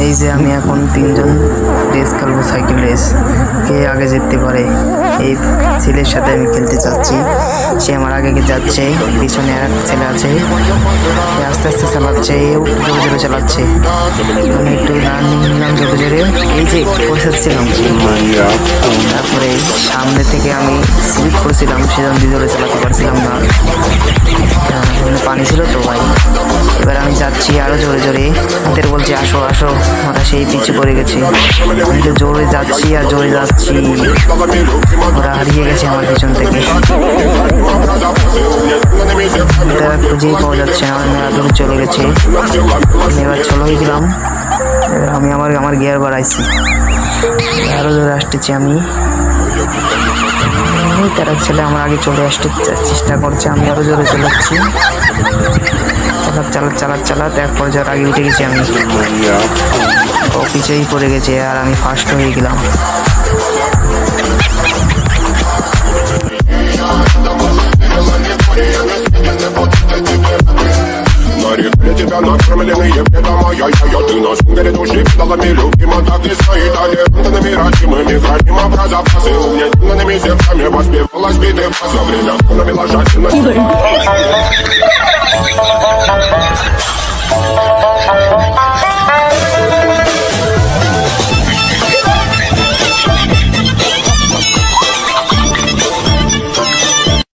এই যে আমি এখন তিনজন রেস খেলবো, সাইকেল রেস। কে আগে জিততে পারে এই ছেলের সাথে আমি খেলতে চাচ্ছি। সে আমার আগে যাচ্ছে, পিছনে আর এক ছেলে আছে, আস্তে আস্তে চালাচ্ছে, জোরে জোরে চালাচ্ছে। আমি একটু রানিং নিলাম জোরে জোরে, এই যে বসেছিলাম। তারপরে সামনে থেকে আমি স্লিপ করছিলাম, সেজন্য জোরে চালাতে পারছিলাম না, পানি ছিল তো ভাই। এবার আমি যাচ্ছি আরো জোরে জোরে, ওদের বলছি আসো আসো, ওরা সেই পিছু পড়ে গেছে। আমি তো জোরে যাচ্ছি আর জোরে যাচ্ছি, ওরা হারিয়ে গেছে আমার পিছন থেকে। তারা খুঁজেই পাওয়া যাচ্ছে না, মেলা দূরে চলে গেছে। এবার চলেই দিলাম, আমি আমার গিয়ার বাড়াইছি, আরো জোরে আসতেছি আমি। তারা ছেলে আমার আগে চলে আসতে চেষ্টা করছে, আমি আরো জোরে চালাচ্ছি। চালাত এক পর্যায়ে আগে উঠে গেছি আমি, ও পিছেই পড়ে গেছে আর আমি ফার্স্ট হয়ে গেলাম। Тебя накормленные беда моя, ты наш грядущий педалами любима, так и стоит аллергантными родимыми, храним образопасы, угнетенными сердцами воспевалась битых за время, навела жадина.